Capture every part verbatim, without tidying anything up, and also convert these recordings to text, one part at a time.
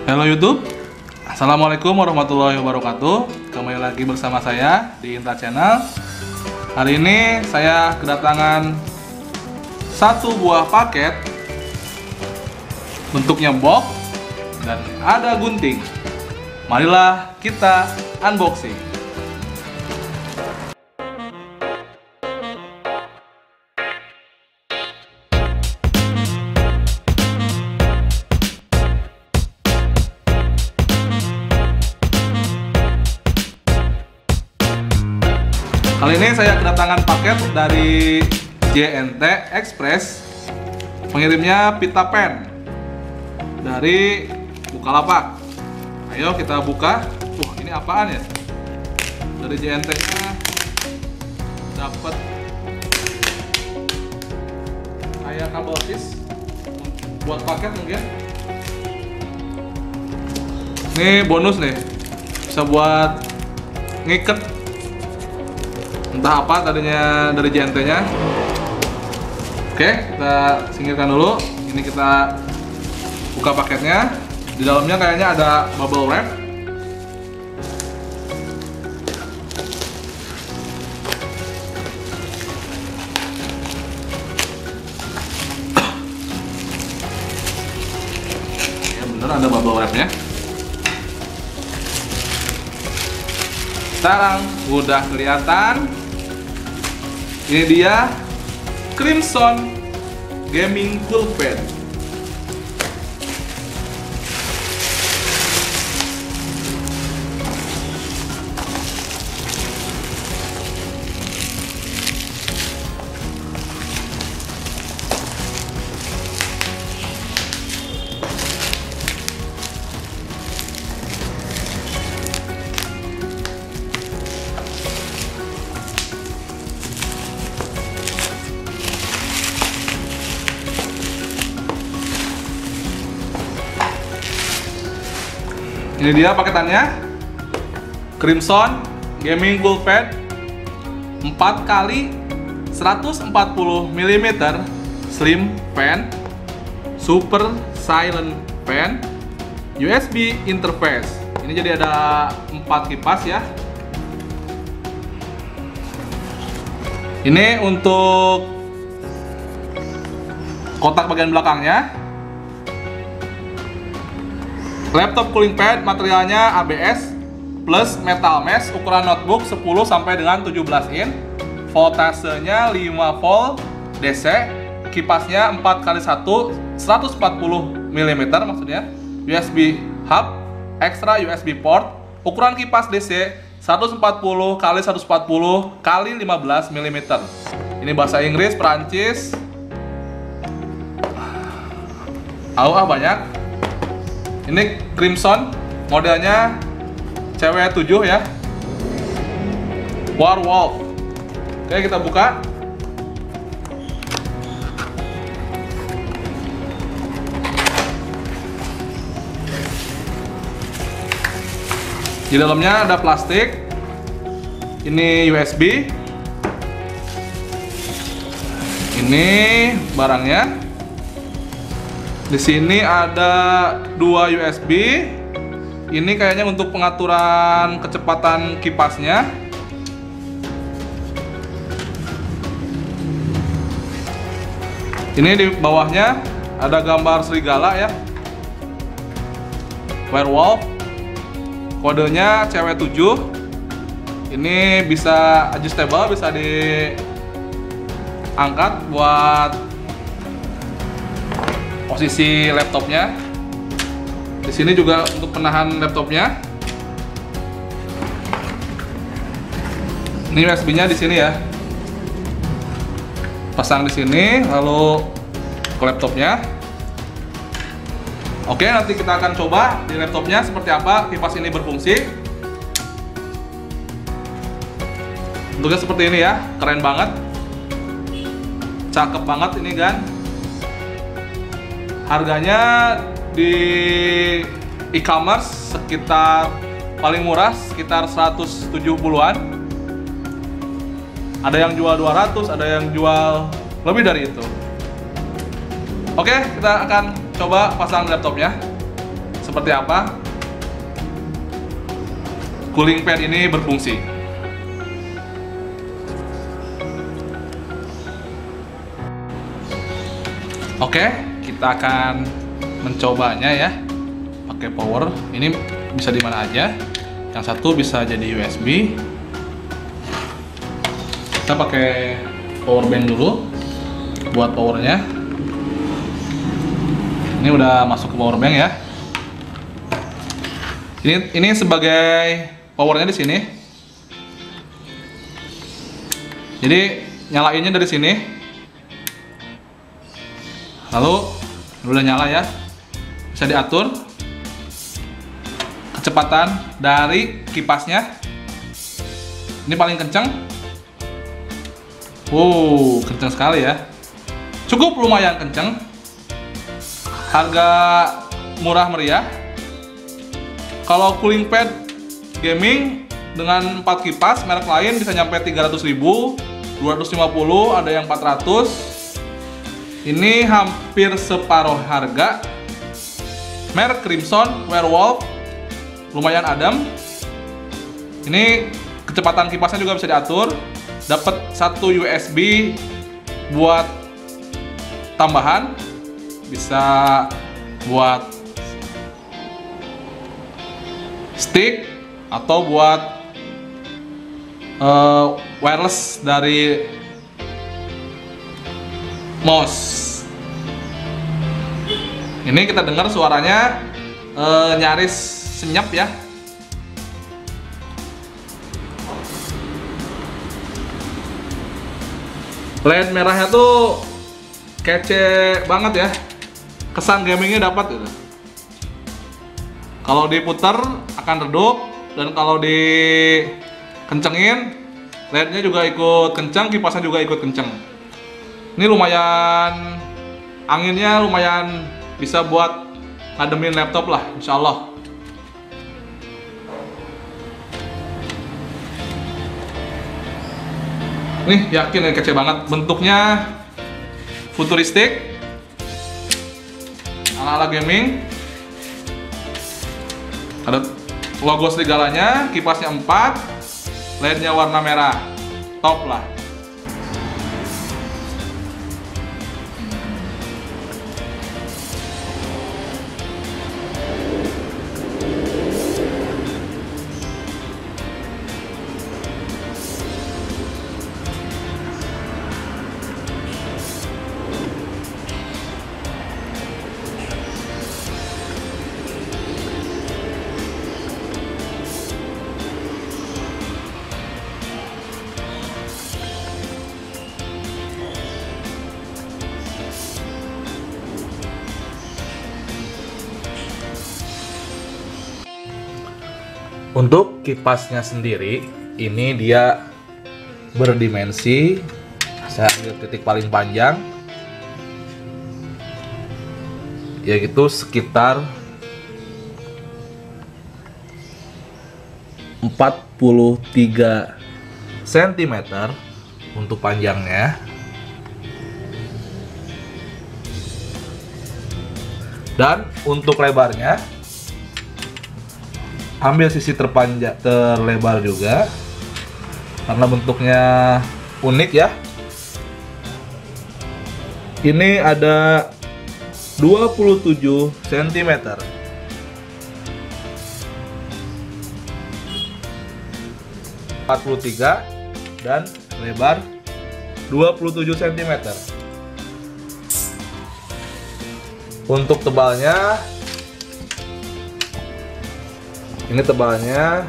Halo YouTube, Assalamualaikum warahmatullahi wabarakatuh. Kembali lagi bersama saya di Intra Channel. Hari ini saya kedatangan satu buah paket, bentuknya box dan ada gunting. Marilah kita unboxing. Kali ini saya kedatangan paket dari J N T Express. Pengirimnya Pita Pen dari Bukalapak. Ayo kita buka. Uh, ini apaan ya? Dari J N T-nya dapat kayak kabel sis buat paket mungkin. Ini bonus nih, bisa buat ngiket. Entah apa tadinya dari J N T-nya. Oke, kita singkirkan dulu. Ini kita buka paketnya. Di dalamnya kayaknya ada bubble wrap. Ya bener, ada bubble wrapnya. Sekarang udah kelihatan. Ini dia Crimson Gaming Coolpad. Ini dia paketannya, Crimson Gaming Coolpad empat kali seratus empat puluh milimeter Slim Pen, Super Silent Pen, U S B interface. Ini jadi ada empat kipas ya. Ini untuk kotak bagian belakangnya. Laptop cooling pad materialnya A B S plus metal mesh, ukuran notebook sepuluh sampai dengan tujuh belas in. Voltasenya lima volt D C. Kipasnya empat kali satu seratus empat puluh milimeter maksudnya. U S B hub, extra U S B port. Ukuran kipas D C seratus empat puluh kali seratus empat puluh kali lima belas milimeter. Ini bahasa Inggris, Perancis. Au ah banyak. Ini Crimson, modelnya C W tujuh ya, Warwolf. Oke, kita buka. Di dalamnya ada plastik. Ini U S B. Ini barangnya. Di sini ada dua U S B. Ini kayaknya untuk pengaturan kecepatan kipasnya. Ini di bawahnya ada gambar serigala ya, Werewolf. Kodenya C W tujuh. Ini bisa adjustable, bisa diangkat buat posisi laptopnya. Di sini juga untuk penahan laptopnya. Ini U S B-nya di sini ya. Pasang di sini, lalu ke laptopnya. Oke, nanti kita akan coba di laptopnya seperti apa kipas ini berfungsi. Bentuknya seperti ini ya, keren banget, cakep banget ini kan. Harganya di e-commerce sekitar paling murah sekitar seratus tujuh puluhan. Ada yang jual dua ratus, ada yang jual lebih dari itu. Oke, kita akan coba pasang laptopnya. seperti apa cooling pad ini berfungsi. Oke, kita akan mencobanya ya. Pakai power. Ini bisa di mana aja. Yang satu bisa jadi U S B. Kita pakai power bank dulu buat powernya. Ini udah masuk ke power bank ya. Ini ini sebagai powernya di sini. Jadi nyalainnya dari sini. Lalu udah nyala ya. Bisa diatur kecepatan dari kipasnya. Ini paling kencang. Wow, kencang sekali ya. Cukup lumayan kencang. Harga murah meriah. Kalau cooling pad gaming dengan empat kipas merek lain bisa nyampe tiga ratus ribu, dua ratus lima puluh, ada yang empat ratus. Ini hampir separuh harga. Merek Crimson Werewolf, lumayan adem. Ini kecepatan kipasnya juga bisa diatur. Dapat satu U S B buat tambahan, bisa buat stick atau buat uh, wireless dari mouse. Ini kita dengar suaranya uh, nyaris senyap ya. L E D merahnya tuh kece banget ya. Kesan gamingnya dapat gitu. Kalau diputar akan redup, dan kalau dikencengin L E D-nya juga ikut kencang, kipasnya juga ikut kencang. Ini lumayan, anginnya lumayan bisa buat ngademin laptop lah, insya Allah. Nih yakin ya, kece banget. Bentuknya futuristik, ala-ala gaming. Ada logo serigalanya, kipasnya empat, L E D-nya warna merah. Top lah. Untuk kipasnya sendiri, ini dia berdimensi. Saya ambil titik paling panjang, yaitu sekitar empat puluh tiga sentimeter untuk panjangnya. Dan untuk lebarnya, ambil sisi terpanjang, terlebar juga, karena bentuknya unik ya. Ini ada dua puluh tujuh sentimeter. empat puluh tiga dan lebar dua puluh tujuh sentimeter. Untuk tebalnya, ini tebalnya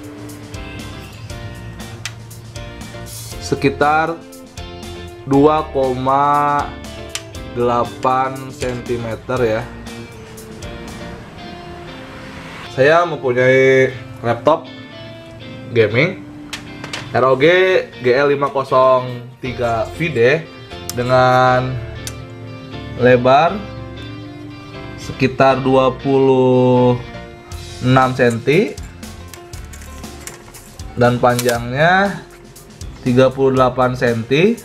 sekitar dua koma delapan sentimeter ya. Saya mempunyai laptop gaming R O G G L lima nol tiga V D dengan lebar sekitar dua puluh enam sentimeter dan panjangnya tiga puluh delapan sentimeter.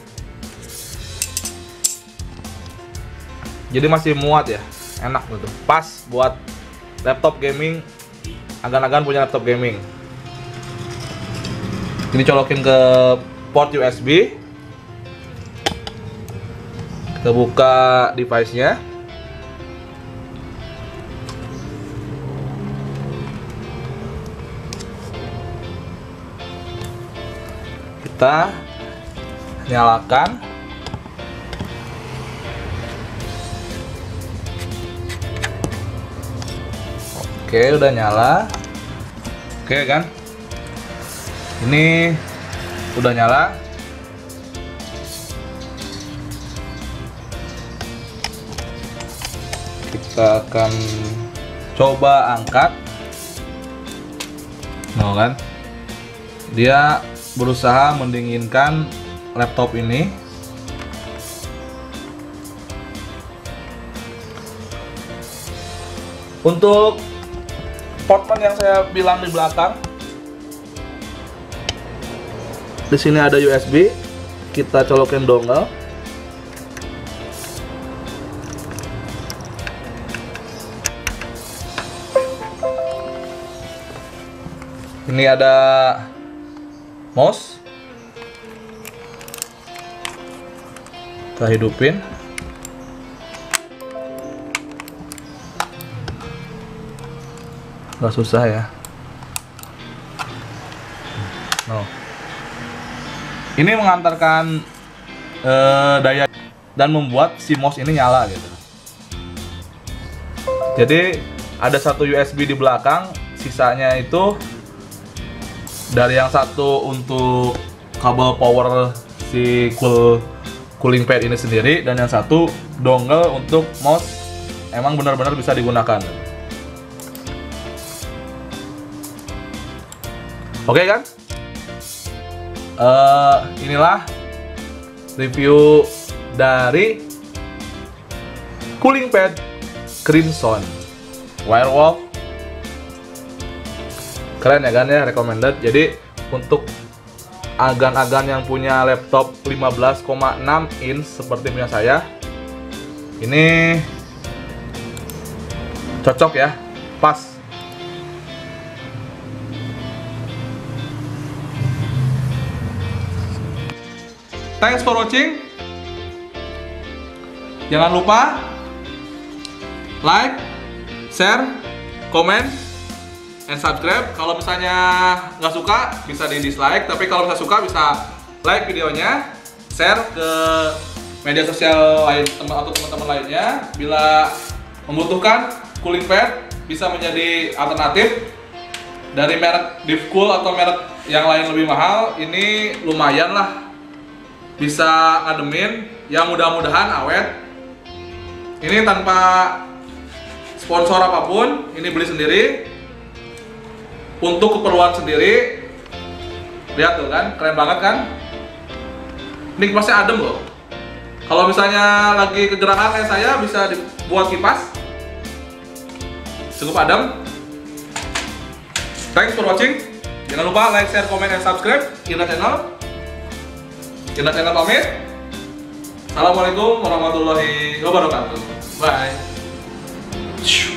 Jadi masih muat ya, enak gitu, pas buat laptop gaming, agan-agan punya laptop gaming. Ini colokin ke port U S B. Kita buka device-nya. Kita nyalakan. Oke, udah nyala. Oke kan? Ini udah nyala. Kita akan coba angkat. Nah kan? Dia berusaha mendinginkan laptop ini. Untuk portman yang saya bilang di belakang, di sini ada U S B. Kita colokin dongle. Ini ada mouse. Kita hidupin. Gak susah ya. No. Ini mengantarkan eh, daya dan membuat si mouse ini nyala gitu. Jadi ada satu U S B di belakang, sisanya itu dari yang satu untuk kabel power si cool cooling pad ini sendiri, dan yang satu dongle untuk mouse. Emang benar-benar bisa digunakan. Oke kan? Uh, inilah review dari cooling pad Crimson Wirewolf. Keren ya kan ya, recommended. Jadi untuk agan-agan yang punya laptop lima belas koma enam inch seperti punya saya, ini cocok ya, pas. Thanks for watching. Jangan lupa like, share, comment, and subscribe. Kalau misalnya nggak suka bisa di dislike, tapi kalau misalnya suka bisa like videonya, share ke media sosial lain teman atau teman-teman lainnya. Bila membutuhkan cooling pad, bisa menjadi alternatif dari merek Divcool atau merek yang lain lebih mahal. Ini lumayan lah, bisa ngademin, yang mudah-mudahan awet. Ini tanpa sponsor apapun, ini beli sendiri untuk keperluan sendiri. Lihat tuh kan, keren banget kan? Ini kipasnya adem loh. Kalau misalnya lagi kegerahan kayak saya, bisa dibuat kipas, cukup adem. Thanks for watching. Jangan lupa like, share, comment, and subscribe Kirna Channel. Kirna Channel pamit. Assalamualaikum warahmatullahi wabarakatuh. Bye.